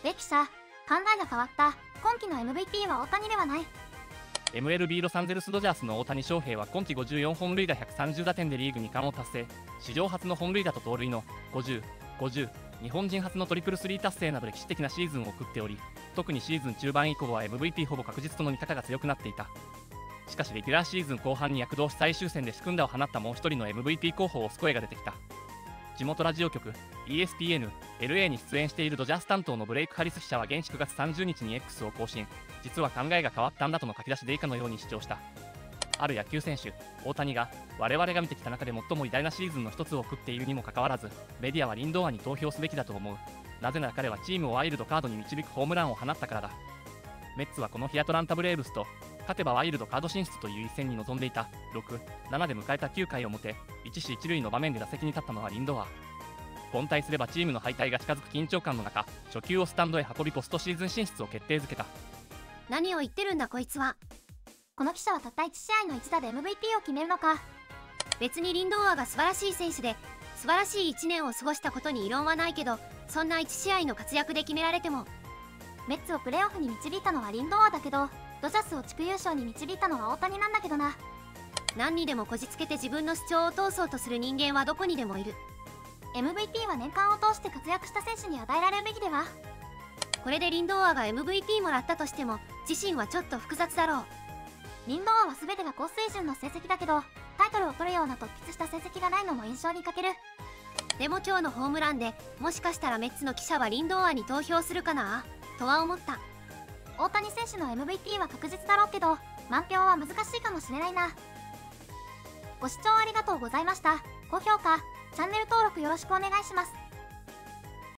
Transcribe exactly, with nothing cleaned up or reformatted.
ベ記者、考えが変わった。今季の エムブイピー は大谷ではない。 エムエルビー ロサンゼルスドジャースの大谷翔平は今季ごじゅうよんほん塁打ひゃくさんじゅう打点でリーグに冠を達成。史上初の本塁打と盗塁のごじゅう、ごじゅう、日本人初のトリプルスリー達成など歴史的なシーズンを送っており、特にシーズン中盤以降は エムブイピー ほぼ確実との見方が強くなっていた。しかしレギュラーシーズン後半に躍動し最終戦で仕組んだを放ったもう一人の エムブイピー 候補を推す声が出てきた。地元ラジオ局 イーエスピーエヌ、エルエー に出演しているドジャース担当のブレイク・ハリス記者は現地くがつさんじゅうにちに X を更新。実は考えが変わったんだとの書き出しで以下のように主張した。ある野球選手、大谷が我々が見てきた中で最も偉大なシーズンの一つを送っているにもかかわらず、メディアはリンドアに投票すべきだと思う。なぜなら彼はチームをワイルドカードに導くホームランを放ったからだ。メッツはこの日アトランタブレーブスと勝てばワイルドカード進出という一戦に臨んでいた。ろく、ななで迎えたきゅうかい表、一死一塁の場面で打席に立ったのはリンドア。凡退すればチームの敗退が近づく緊張感の中、初球をスタンドへ運びポストシーズン進出を決定づけた。 何を言ってるんだこいつは。 この記者はたったいち試合の一打で エムブイピー を決めるのか。 別にリンドーアが素晴らしい選手で素晴らしいいちねんを過ごしたことに異論はないけど、そんないち試合の活躍で決められても。 メッツをプレーオフに導いたのはリンドアだけど、ドジャースを地区優勝に導いたのは大谷なんだけどな。 何にでもこじつけて自分の主張を通そうとする人間はどこにでもいる。 エムブイピー は年間を通して活躍した選手に与えられるべきでは。 これでリンドアが エムブイピー もらったとしても自身はちょっと複雑だろう。 リンドアは全てが高水準の成績だけど、タイトルを取るような突出した成績がないのも印象に欠ける。 でも今日のホームランでもしかしたらメッツの記者はリンドアに投票するかなとは思った。 大谷選手の エムブイピー は確実だろうけど、満票は難しいかもしれないな。ご視聴ありがとうございました。高評価、チャンネル登録よろしくお願いします。